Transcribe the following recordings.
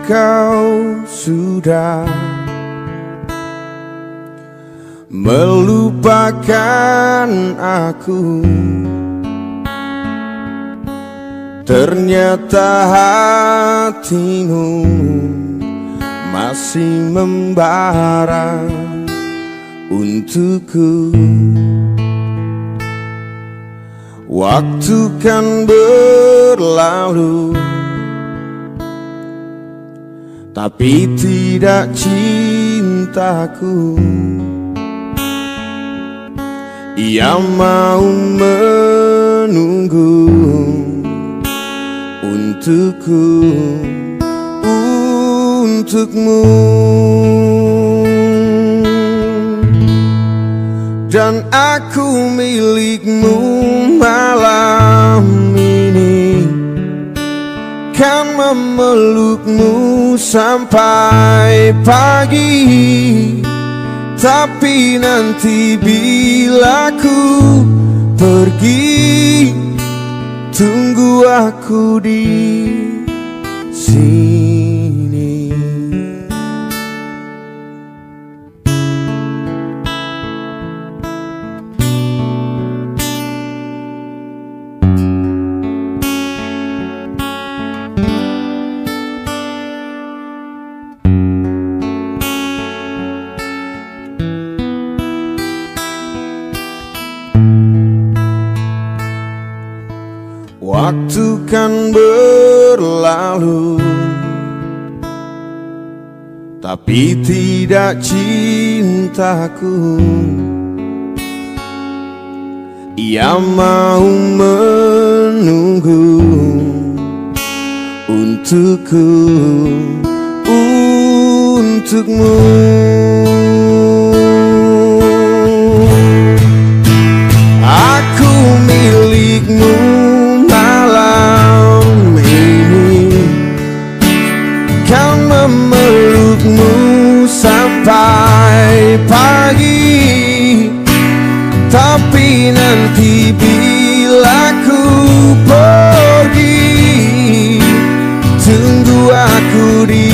kau sudah melupakan aku, ternyata hatimu masih membara untukku. Waktu kan berlalu, tapi tidak cintaku. Ia mau menunggu untukku, untukmu. Dan aku milikmu malam ini, kan memelukmu sampai pagi. Tapi nanti bila ku pergi, tunggu aku di sini. Waktu kan berlalu, tapi tidak cintaku. Ia mau menunggu untukku, untukmu. Aku milikmu malam ini, kan memelukmu sampai pagi. Tapi nanti bila ku pergi, tunggu aku di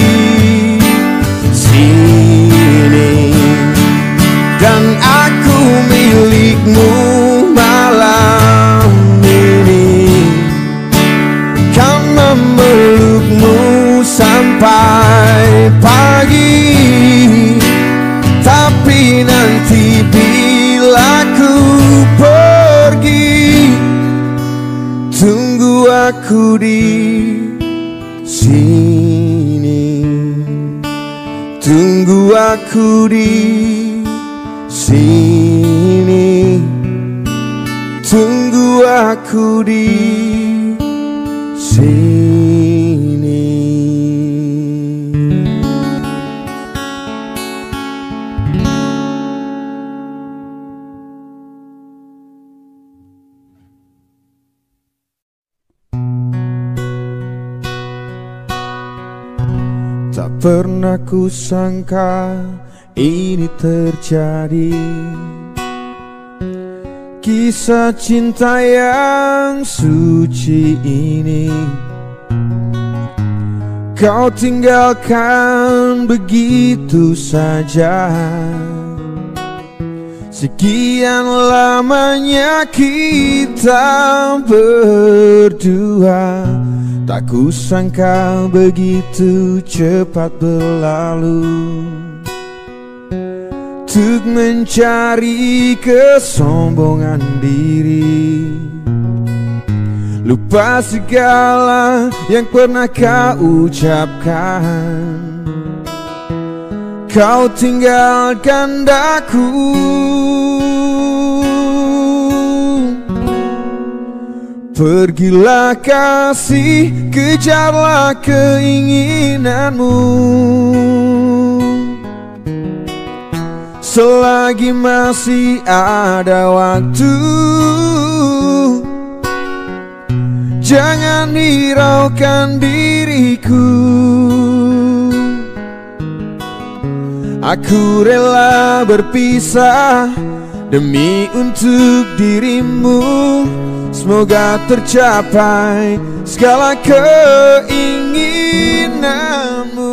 sini. Dan aku milikmu malam ini, kan memelukmu sampai pagi. Tapi nanti bila ku pergi, tunggu aku di sini. Tunggu aku di sini. Tunggu aku di sini. Tak pernah ku sangka ini terjadi, kisah cinta yang suci ini kau tinggalkan begitu saja. Sekian lamanya kita berdua, tak kusangka begitu cepat berlalu. Untuk mencari kesombongan diri, lupa segala yang pernah kau ucapkan. Kau tinggalkan daku, pergilah kasih, kejarlah keinginanmu. Selagi masih ada waktu, jangan hiraukan diriku. Aku rela berpisah demi untuk dirimu. Semoga tercapai segala keinginanmu.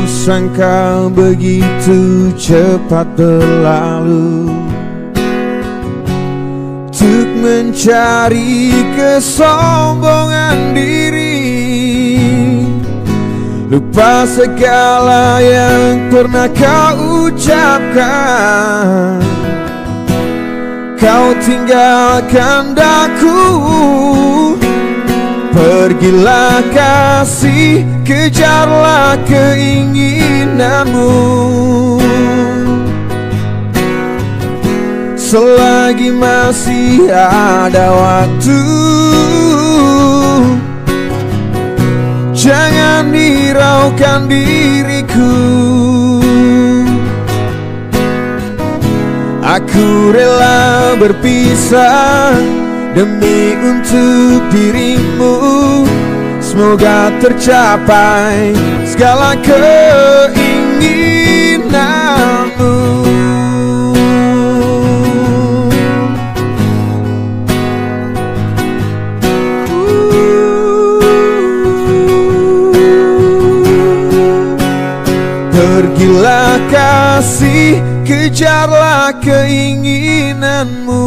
sangka begitu cepat berlalu untuk mencari kesombongan diri, lupa segala yang pernah kau ucapkan. Kau tinggalkan daku, pergilah kasih, kejarlah keinginanmu. Selagi masih ada waktu, jangan hiraukan diriku. Aku rela berpisah demi untuk dirimu. Semoga tercapai segala keinginanmu. Pergilah kasih, kejarlah keinginanmu.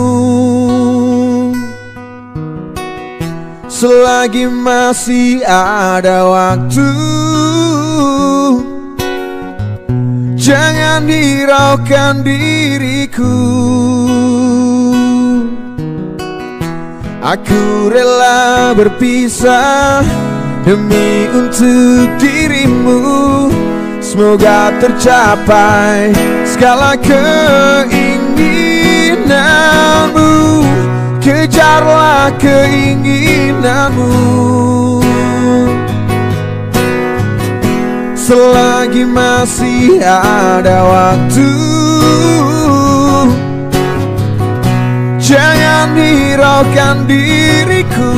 Selagi masih ada waktu, jangan hiraukan diriku. Aku rela berpisah demi untuk dirimu. Semoga tercapai segala keinginanmu. Kejarlah keinginanmu. Selagi masih ada waktu, jangan hiraukan diriku.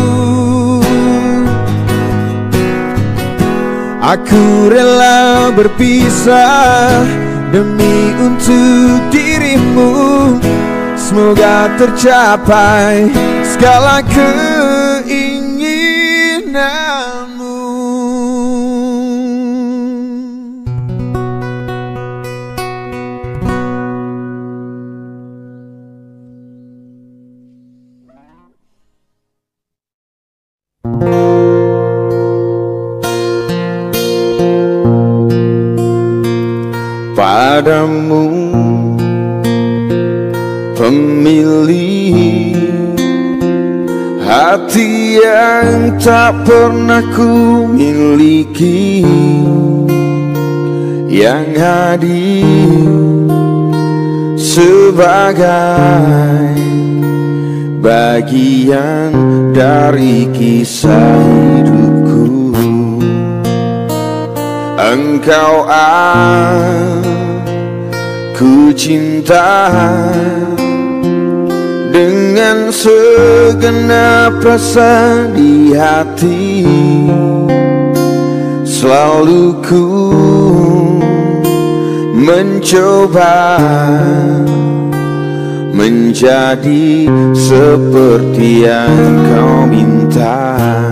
Aku rela berpisah demi untuk dirimu. Semoga tercapai segala keinginanmu. Padamu pemilih hati yang tak pernah ku miliki, yang hadir sebagai bagian dari kisah hidupku. Engkau aku cinta dengan segenap rasa di hati. Selalu ku mencoba menjadi seperti yang kau minta.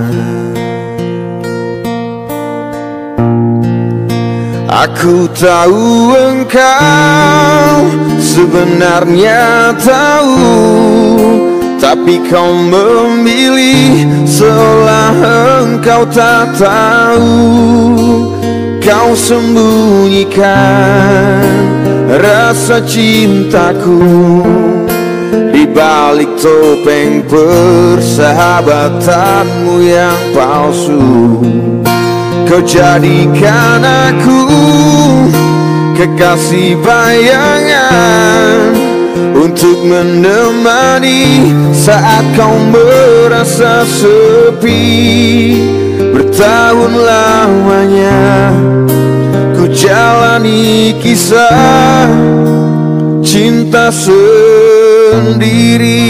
Aku tahu engkau sebenarnya tahu, tapi kau memilih seolah engkau tak tahu. Kau sembunyikan rasa cintaku di balik topeng persahabatanmu yang palsu. Kau jadikan aku kekasih bayangan untuk menemani saat kau merasa sepi. Bertahun lamanya ku jalani kisah cinta sendiri.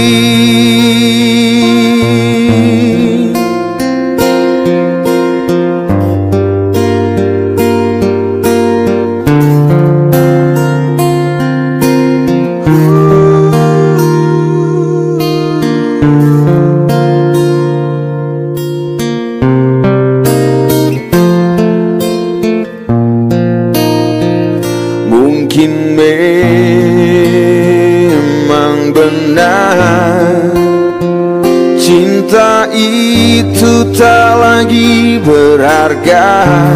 itu tak lagi berharga.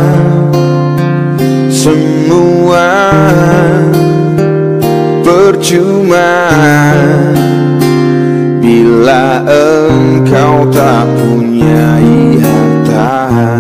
Semua percuma bila engkau tak punyai harta.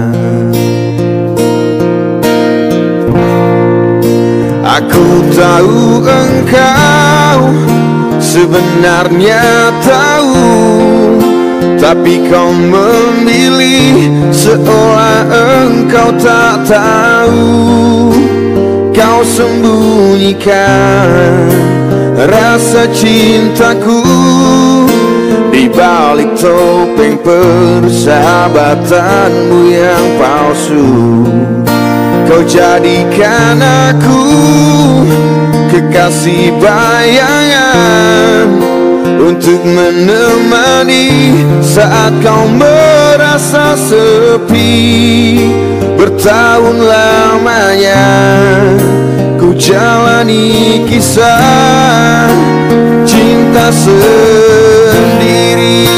Aku tahu engkau sebenarnya tahu, tapi kau memilih seolah engkau tak tahu. Kau sembunyikan rasa cintaku di balik topeng persahabatanmu yang palsu. Kau jadikan aku kekasih bayangan untuk menemani saat kau merasa sepi. Bertahun lamanya ku jalani kisah cinta sendiri.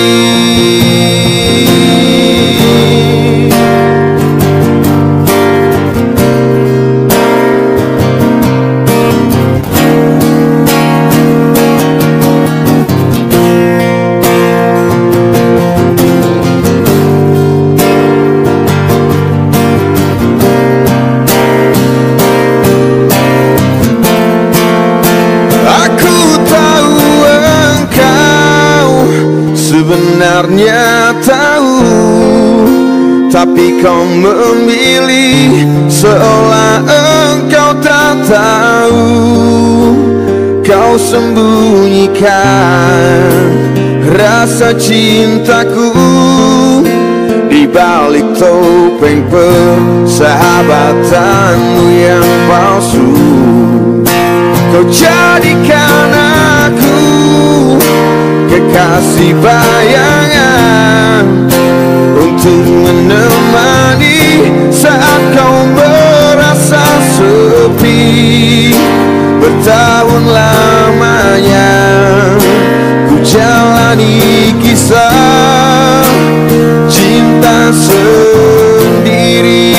Sebenarnya tahu, tapi kau memilih seolah engkau tak tahu. Kau sembunyikan rasa cintaku di balik topeng persahabatanmu yang palsu. Kau jadikan aku kekasih bayangan untuk menemani saat kau merasa sepi. Bertahun lamanya ku jalani kisah cinta sendiri.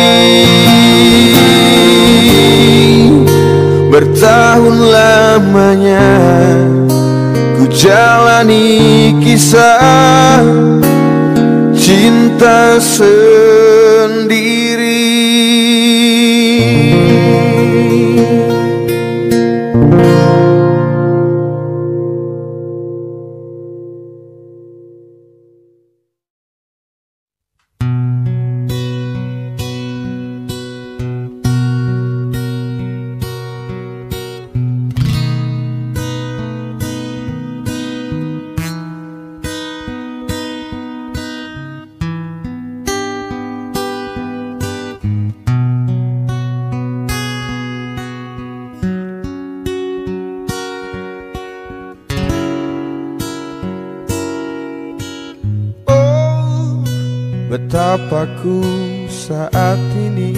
Bertahun lamanya ku jalani kisah cinta sendiri. Betapa ku saat ini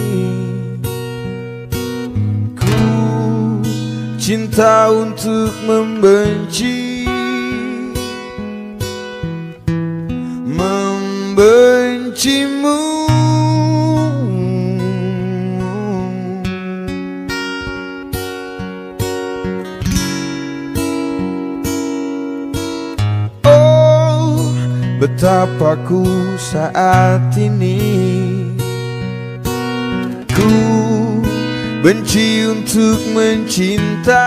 ku cinta untuk membenci, membencimu. Betapa ku saat ini ku benci untuk mencinta,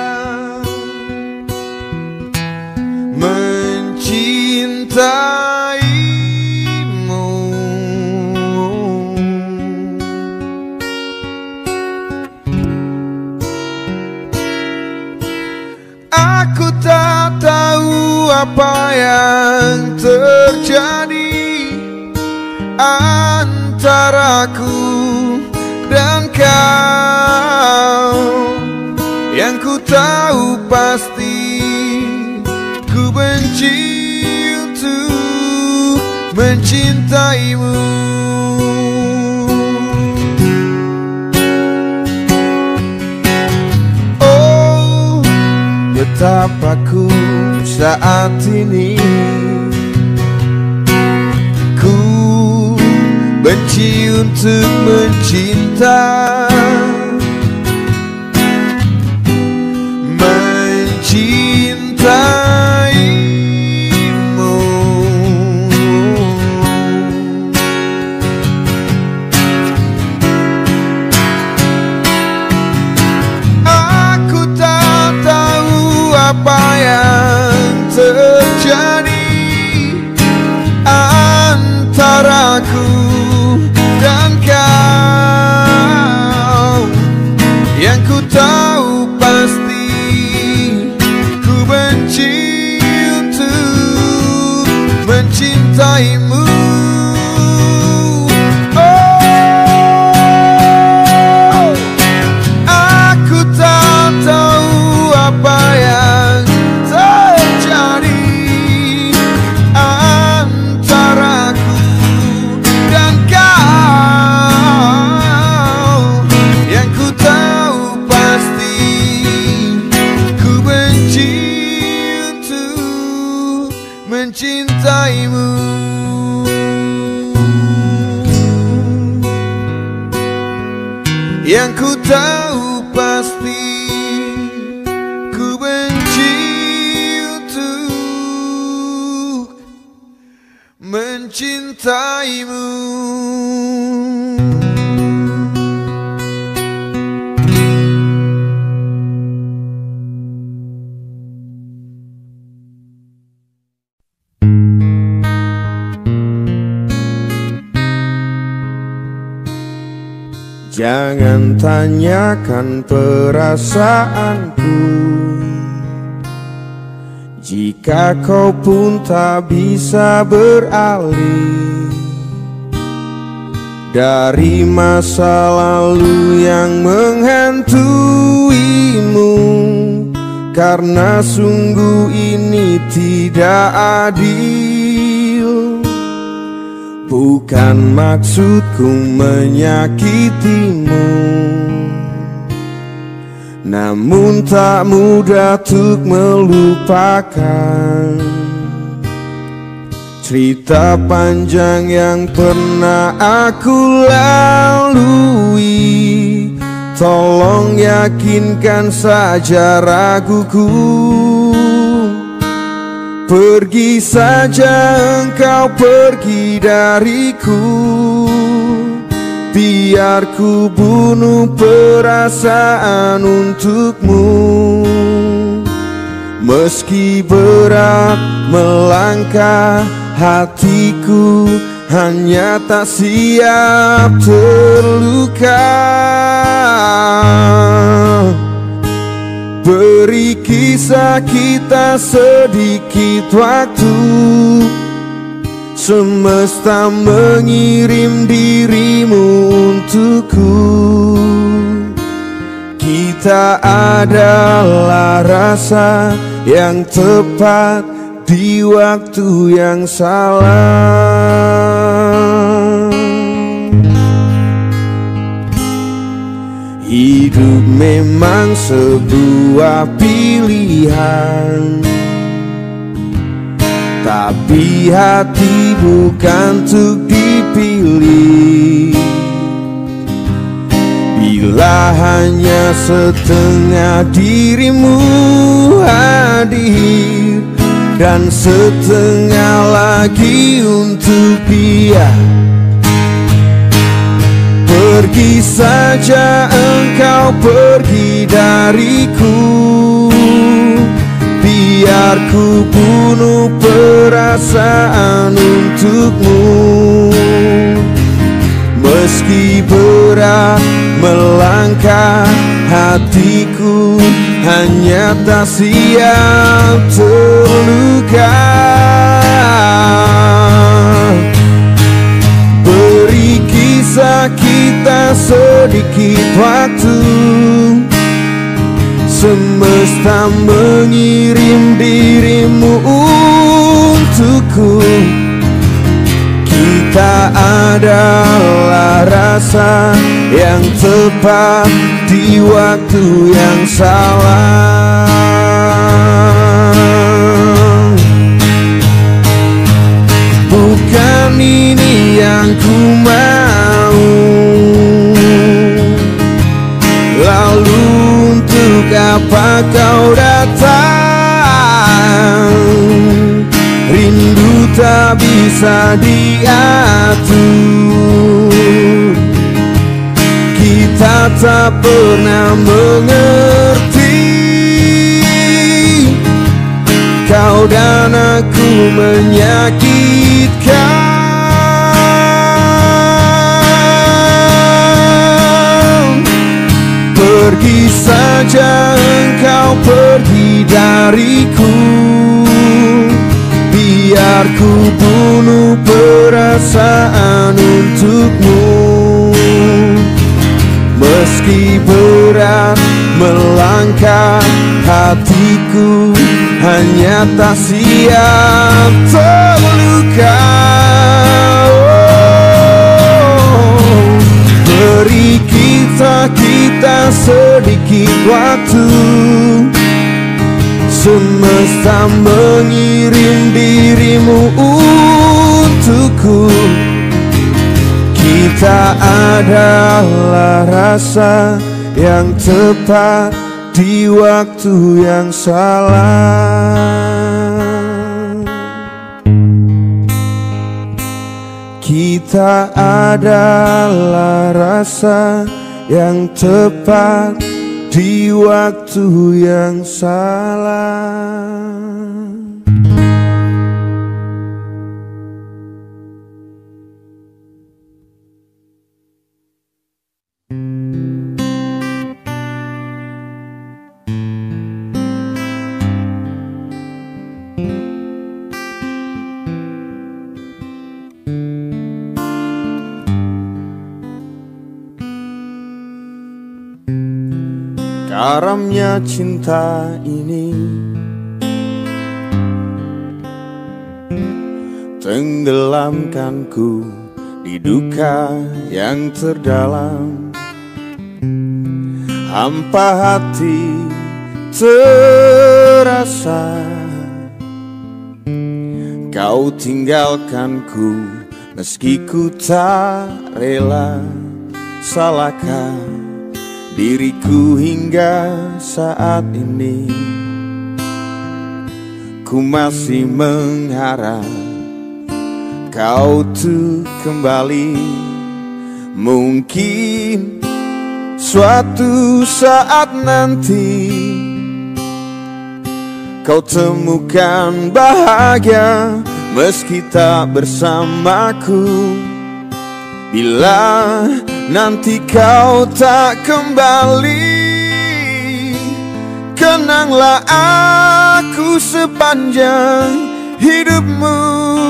mencintaimu. Aku tak tahu apa yang terjadi antaraku dan kau. Yang ku tahu pasti ku benci untuk mencintaimu. Oh, betapa ku saat ini benci untuk mencinta, mencintaimu. Aku tak tahu apa yang terjadi antaraku dan kau. Yang ku tahu pasti ku benci untuk mencintaimu. Oh, aku tak tahu apa yang terjadi antaraku dan kau. Yang ku tahu pasti ku benci untuk mencintaimu. Yang ku tahu pasti ku benci untuk mencintaimu. Jangan tanyakan perasaanku, jika kau pun tak bisa beralih dari masa lalu yang menghantuimu. Karena sungguh ini tidak adil. Bukan maksudku menyakitimu, namun tak mudah untuk melupakan cerita panjang yang pernah aku lalui. Tolong yakinkan saja raguku. Pergi saja engkau, pergi dariku. Biar ku bunuh perasaan untukmu. Meski berat melangkah, hatiku hanya tak siap terluka. Beri kisah kita sedikit waktu. Semesta mengirim dirimu untukku. Kita adalah rasa yang tepat di waktu yang salah. Hidup memang sebuah pilihan, tapi hati bukan untuk dipilih. Bila hanya setengah dirimu hadir dan setengah lagi untuk dia, pergi saja engkau, pergi dariku. Biar ku bunuh perasaan untukmu. Meski berat melangkah, hatiku hanya tak siap terluka. Beri kisah kita sedikit waktu. Semesta mengirim dirimu untukku. Kita adalah rasa yang tepat di waktu yang salah. Bukan ini yang ku mau. diatur. Kita tak pernah mengerti, kau dan aku menyakitkan. Pergi saja engkau, pergi dariku, biar ku bunuh perasaan untukmu. Meski berat melangkah, hatiku hanya tak siap terluka. Beri kita sedikit waktu, semesta mengirim dirimu untukku. Kita adalah rasa yang tepat di waktu yang salah. Kita adalah rasa yang tepat di waktu yang salah. Karamnya cinta ini tenggelamkanku di duka yang terdalam. Hampa hati terasa, kau tinggalkanku meski ku tak rela. Salahkah diriku hingga saat ini? Ku masih mengharap kau tuh kembali. Mungkin suatu saat nanti kau temukan bahagia meski tak bersamaku. Bila nanti kau tak kembali, kenanglah aku sepanjang hidupmu.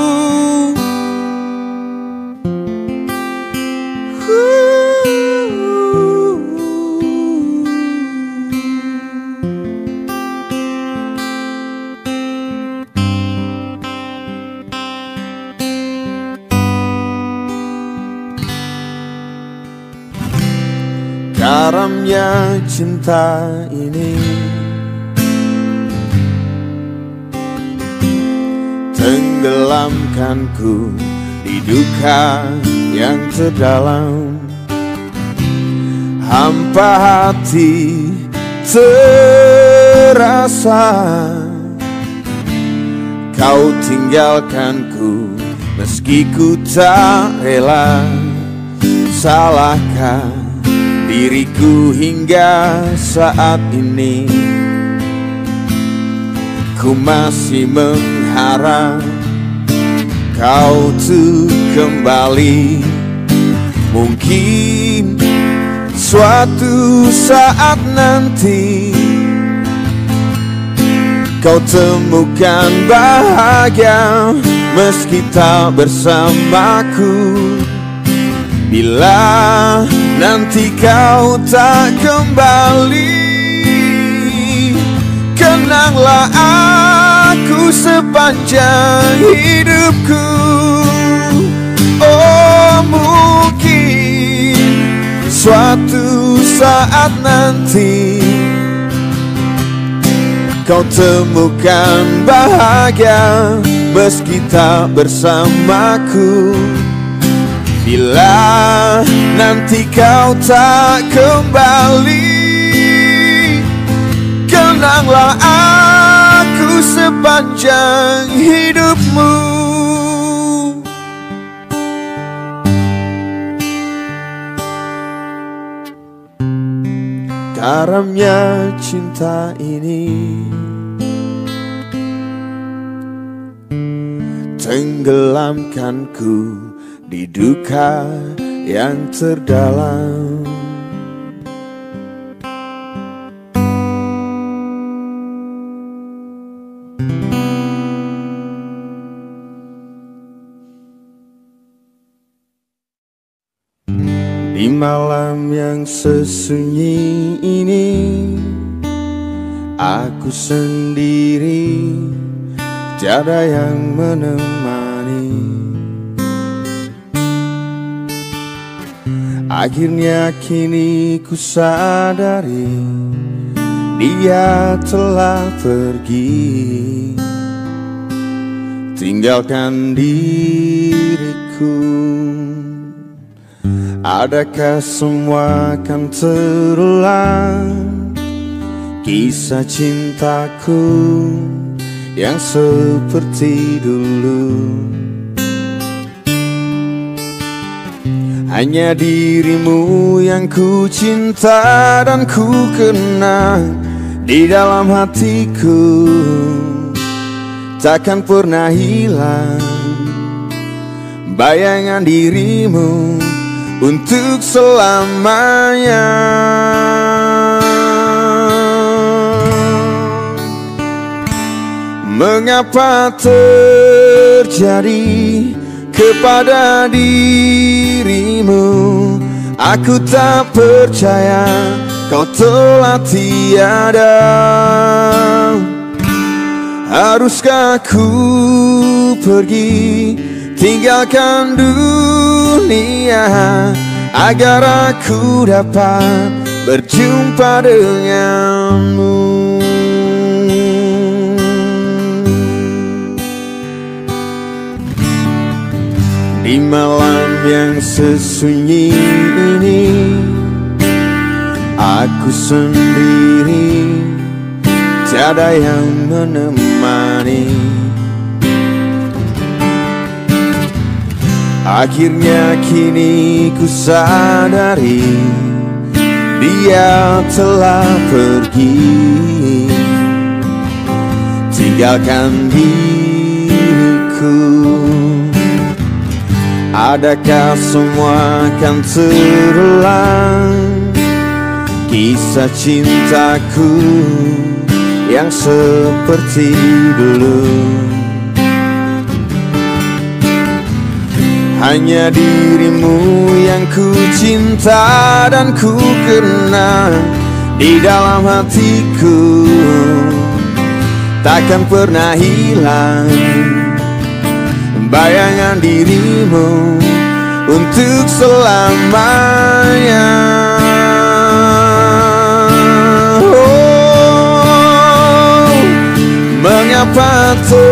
Karamnya cinta ini tenggelamkanku di duka yang terdalam. Hampa hati terasa, kau tinggalkanku meski ku tak rela. Salahkah diriku hingga saat ini? Ku masih mengharap kau tuh kembali. Mungkin suatu saat nanti kau temukan bahagia meski tak bersamaku. Bila nanti kau tak kembali, kenanglah aku sepanjang hidupku. Oh, mungkin suatu saat nanti kau temukan bahagia meski tak bersamaku. Bila nanti kau tak kembali, kenanglah aku sepanjang hidupmu. haramnya cinta ini. Tenggelamkanku di duka yang terdalam. Di malam yang sesunyi ini, aku sendiri, tiada yang menemani. Akhirnya kini ku sadari, dia telah pergi, tinggalkan diriku. Adakah semua akan terulang, kisah cintaku yang seperti dulu? Hanya dirimu yang ku cinta dan ku kenang di dalam hatiku, takkan pernah hilang bayangan dirimu untuk selamanya. Mengapa terjadi kepada dirimu? Aku tak percaya kau telah tiada. Haruskah ku pergi tinggalkan dunia agar aku dapat berjumpa denganmu? Di malam yang sesunyi ini, aku sendiri, tiada yang menemani. Akhirnya kini ku sadari, dia telah pergi, tinggalkan diriku. Adakah semua akan terulang, kisah cintaku yang seperti dulu? Hanya dirimu yang ku cinta dan ku kenang di dalam hatiku, takkan pernah hilang bayangan dirimu untuk selamanya. Oh, mengapa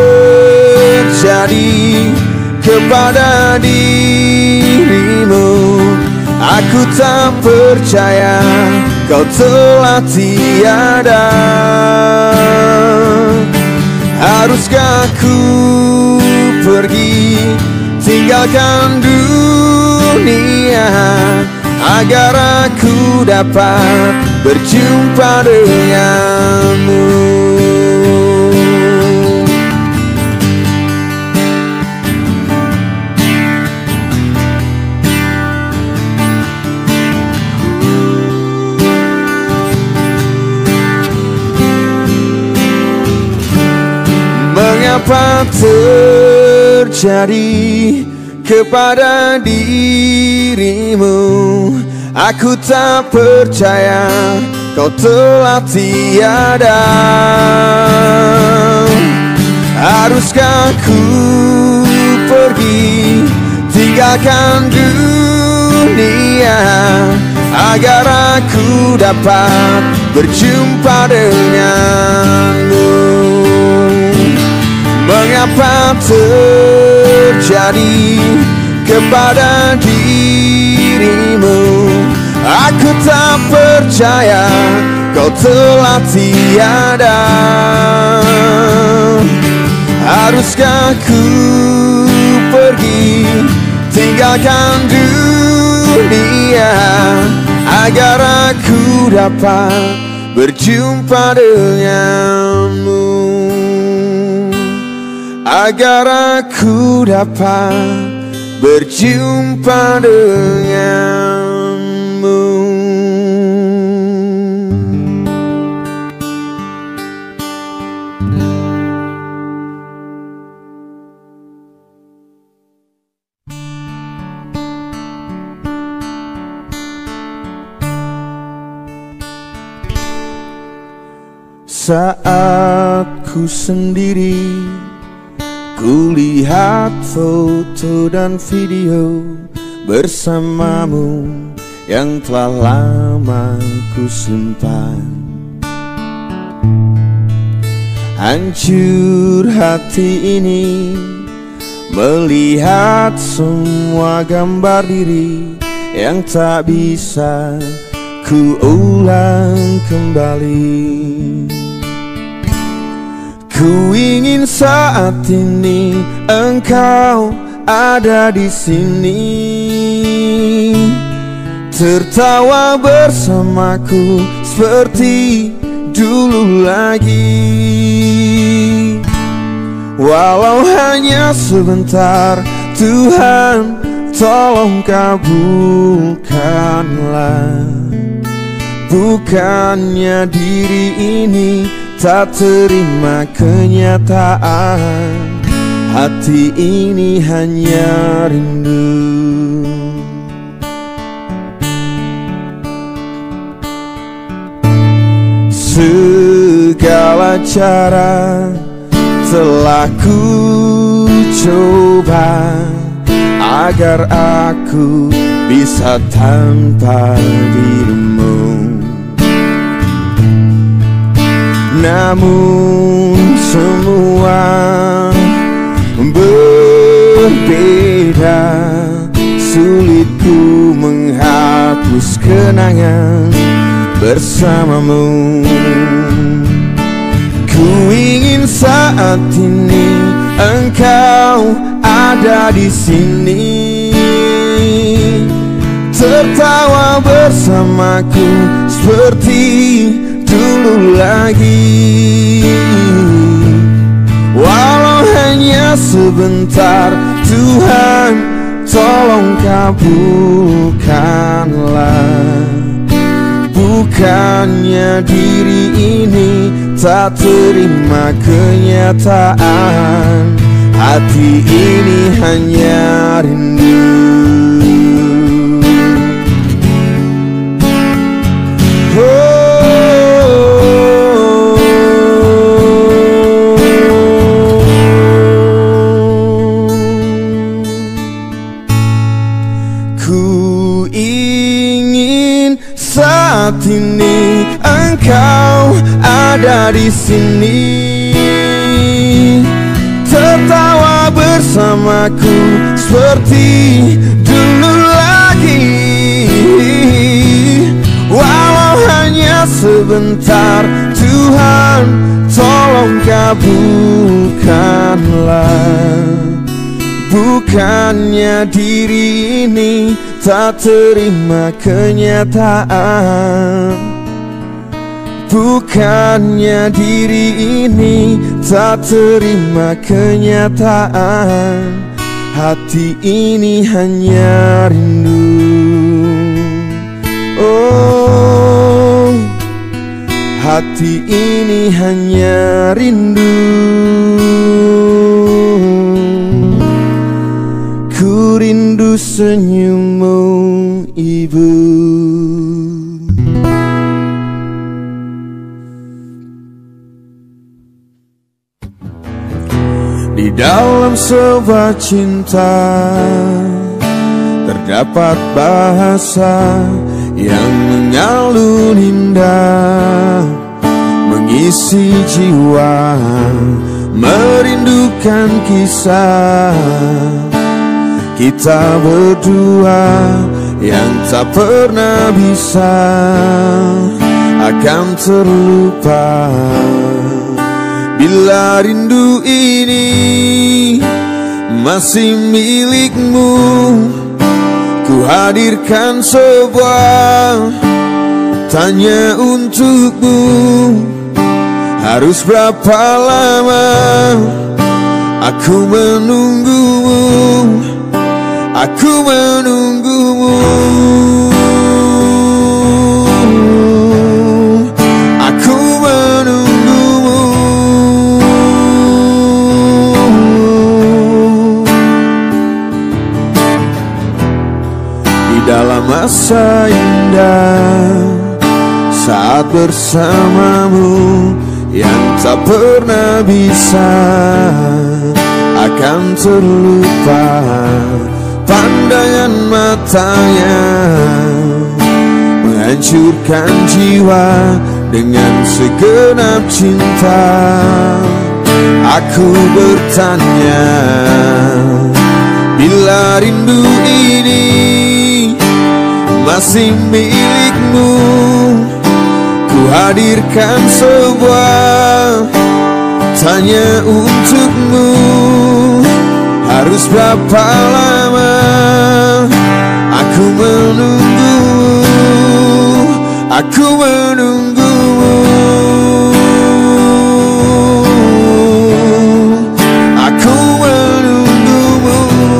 terjadi kepada dirimu? Aku tak percaya kau telah tiada. Haruskah ku pergi tinggalkan dunia agar aku dapat berjumpa denganmu? Mengapa terjadi kepada dirimu? Aku tak percaya kau telah tiada. Haruskah ku pergi tinggalkan dunia agar aku dapat berjumpa denganmu? Mengapa terjadi kepada dirimu? Aku tak percaya kau telah tiada. Haruskah ku pergi tinggalkan dunia agar aku dapat berjumpa denganmu, agar aku dapat berjumpa denganmu. Saat ku sendiri, ku lihat foto dan video bersamamu yang telah lama ku simpan. Hancur hati ini melihat semua gambar diri yang tak bisa ku ulang kembali. Ku ingin saat ini engkau ada di sini, tertawa bersamaku seperti dulu lagi. Walau hanya sebentar, Tuhan tolong kabulkanlah. Bukannya diri ini tak terima kenyataan, hati ini hanya rindu. Segala cara telah ku coba agar aku bisa tanpa dirimu. Namun semua berbeda, sulit ku menghapus kenangan bersamamu. Ku ingin saat ini engkau ada di sini, tertawa bersamaku seperti dulu lagi. Walau hanya sebentar, Tuhan tolong kabulkanlah. Bukannya diri ini tak terima kenyataan, hati ini hanya rindu. Ku ingin saat ini engkau ada di sini, tertawa bersamaku seperti dulu lagi. Walau hanya sebentar, Tuhan tolong kabulkanlah. Bukannya diri ini tak terima kenyataan, bukannya diri ini tak terima kenyataan, hati ini hanya rindu. Oh, hati ini hanya rindu. Ku rindu senyummu, Ibu. Di dalam sebuah cinta terdapat bahasa yang mengalun indah, mengisi jiwa, merindukan kisah kita berdua yang tak pernah bisa akan terlupa. Bila rindu ini masih milikmu, ku ku hadirkan sebuah tanya untukmu. Harus berapa lama aku menunggumu, aku menunggumu, aku menunggumu. Di dalam masa indah saat bersamamu, yang tak pernah bisa akan terlupa. Pandangan matanya menghancurkan jiwa dengan segenap cinta. Aku bertanya, bila rindu ini masih milikmu, ku hadirkan sebuah tanya untukmu. Harus berapa lama aku menunggumu, aku menunggumu, aku menunggumu.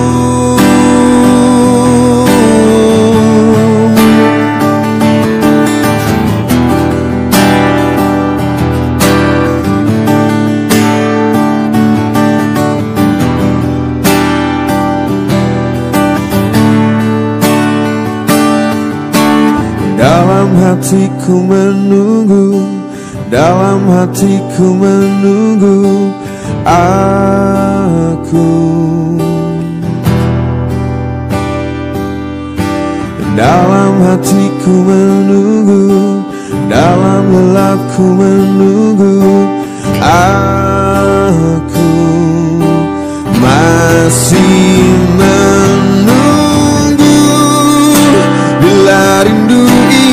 Dalam hatiku menunggu, dalam hatiku menunggu aku. Dalam hatiku menunggu, dalam lelapku menunggu aku. Masih menunggu, bila rindu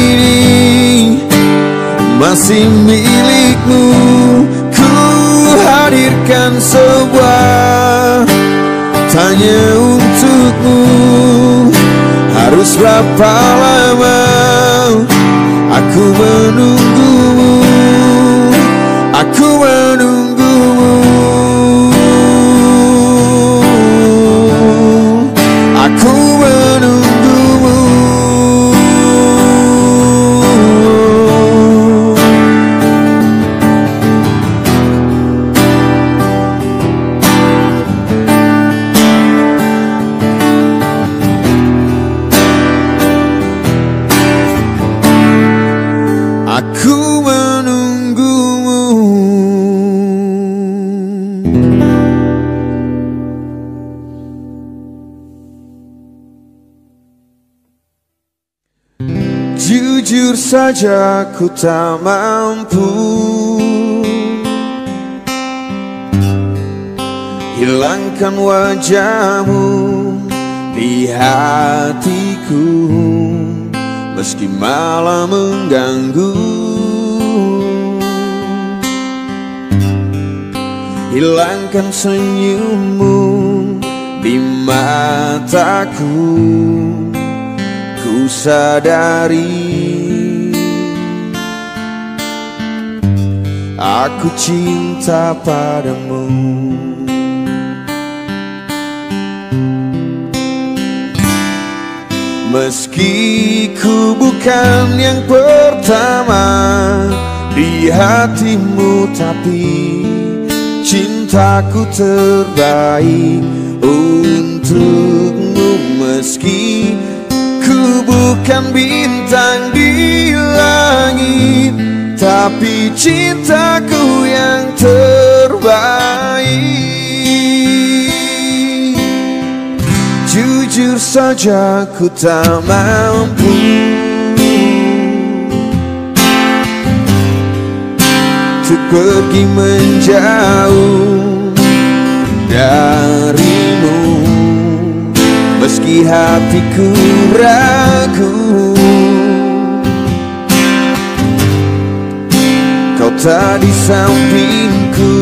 masih milikmu, ku hadirkan sebuah tanya untukmu. Harus berapa lama aku menunggumu, aku menunggumu, aku menunggumu. Aku menunggumu. Jujur saja ku tak mampu hilangkan wajahmu di hatiku, meski malah mengganggu. Hilangkan senyummu di mataku, ku sadari aku cinta padamu. Meski ku bukan yang pertama di hatimu, tapi cintaku terbaik untukmu. Meski ku bukan bintang di langit, tapi cintaku yang terbaik. Jujur saja ku tak mampu untuk pergi menjauh darimu, meski hatiku ragu. Kau tak di sampingku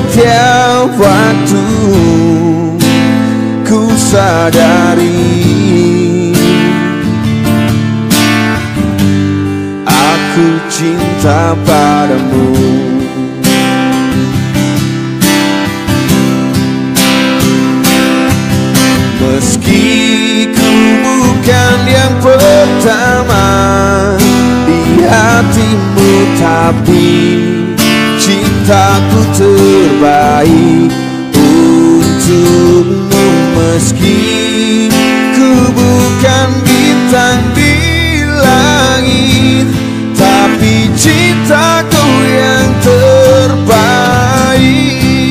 setiap waktu. Ku sadari cinta padamu. Meski ku bukan yang pertama di hatimu, tapi cintaku terbaik untukmu. Meski ku bukan bintang di langit, tapi cintaku yang terbaik.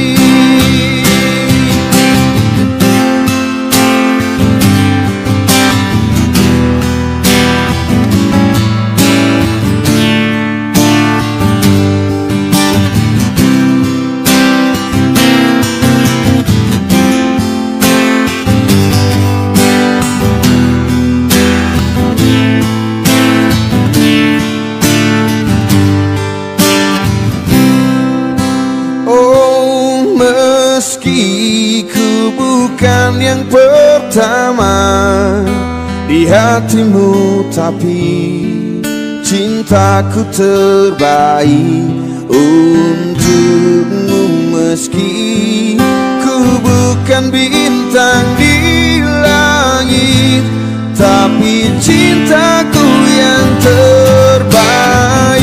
Meski ku bukan yang pertama di hatimu, tapi cintaku terbaik untukmu. Meski ku bukan bintang di langit, tapi cintaku yang terbaik.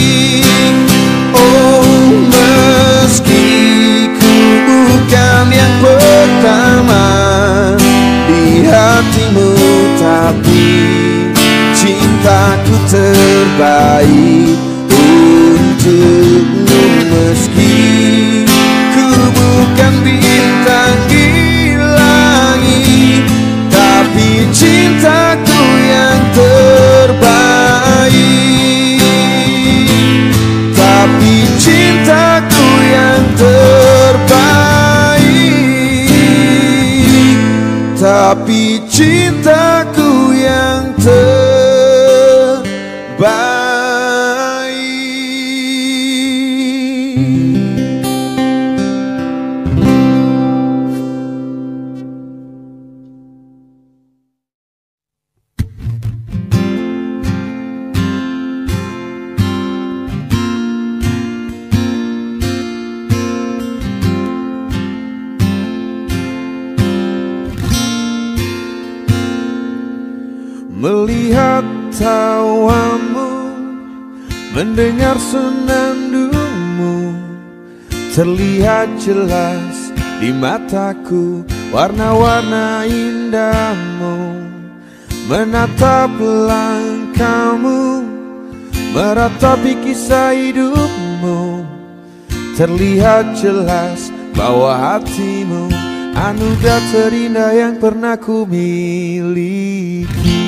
Oh, meski bukan yang pertama di hatimu, tapi cintaku terbaik untukmu. Meski ku bukan bintang di langit, tapi cintaku yang terbaik. Tapi cintaku yang terbaik. Tapi cintaku yang terbaik. Melihat tawamu, mendengar senandungmu, terlihat jelas di mataku warna-warna indahmu. Menatap langkahmu, meratapi kisah hidupmu, terlihat jelas bahwa hatimu anugerah terindah yang pernah ku miliki.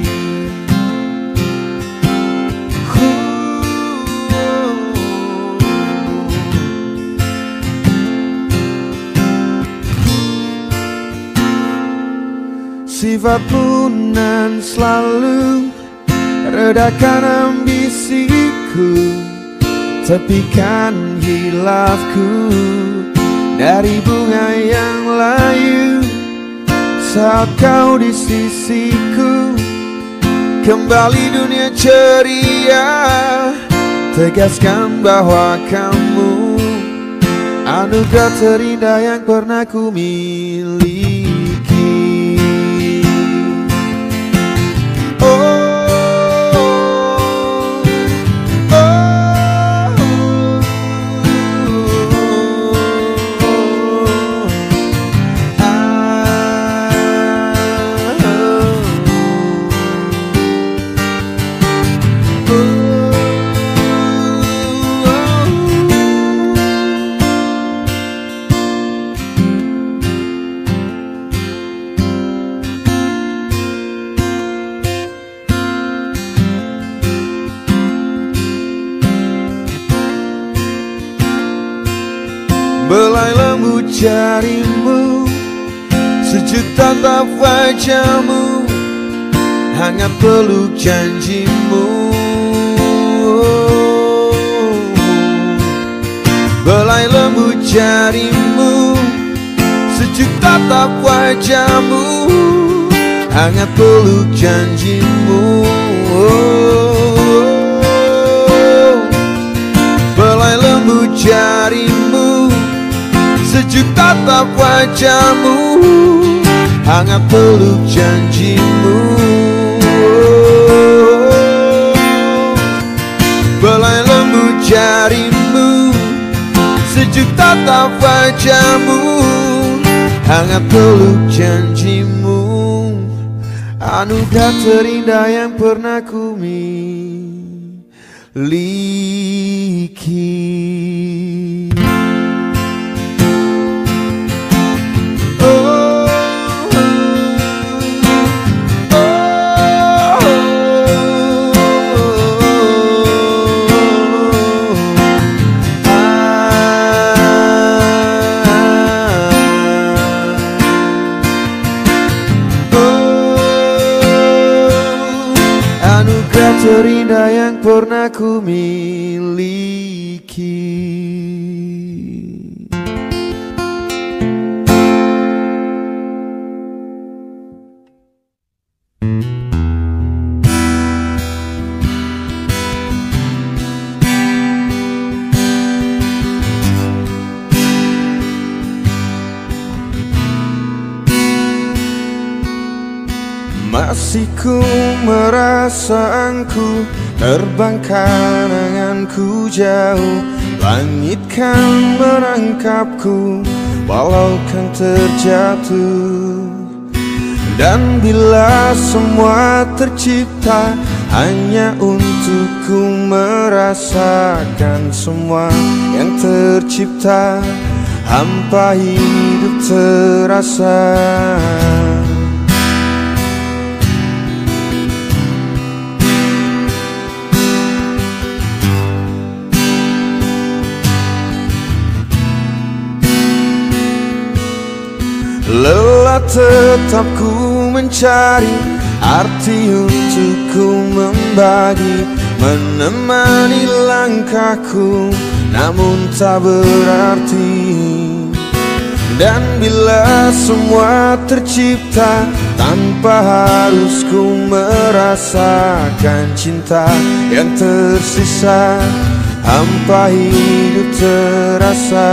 Sifatmu nan selalu redakan ambisiku, tepikan hilafku dari bunga yang layu. Saat kau di sisiku, kembali dunia ceria, tegaskan bahwa kamu anugerah terindah yang pernah ku miliki. Belai lembut jarimu, sejuk tatap wajahmu, hangat peluk janjimu. Belai lembut jarimu, sejuk tatap wajahmu, hangat peluk janjimu. jarimu, sejuk tatap wajahmu, hangat peluk janjimu. Belai lembut jarimu, sejuk tatap wajahmu, hangat peluk janjimu. Anugerah terindah yang pernah ku miliki. Anugerah terindah yang pernah ku miliki. Masih ku merasa engkau terbang kenanganku jauh, langit kan menangkapku walau kan terjatuh. Dan bila semua tercipta hanya untukku merasakan semua yang tercipta, hampa hidup terasa. Lelah tetap ku mencari arti untuk ku membagi, menemani langkahku namun tak berarti. Dan bila semua tercipta tanpa harus ku merasakan cinta yang tersisa, hampa hidup terasa.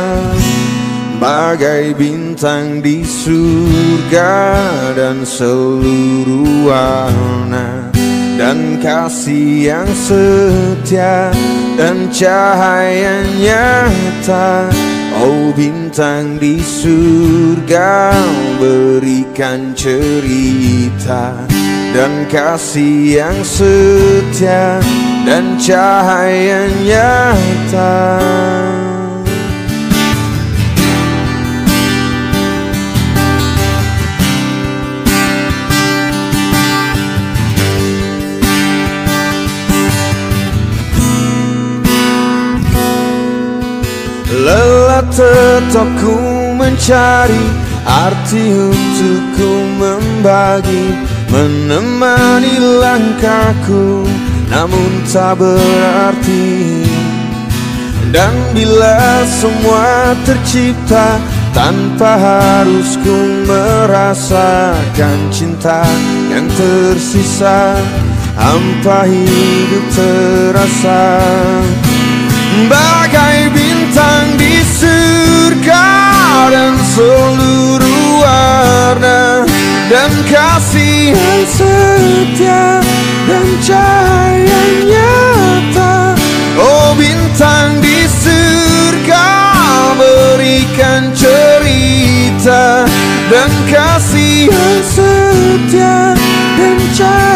Bagai bintang di surga dan seluruh warna, dan kasih yang setia dan cahaya nyata. Oh bintang di surga, berikan cerita dan kasih yang setia dan cahaya nyata. Lelah tetap ku mencari arti untuk ku membagi, menemani langkahku namun tak berarti. Dan bila semua tercipta tanpa harus ku merasakan cinta yang tersisa, hampa hidup terasa. Bagai bintang di surga dan seluruh warna, dan kasih yang setia dan cahaya nyata. Oh bintang di surga, berikan cerita dan kasih yang setia dan cahaya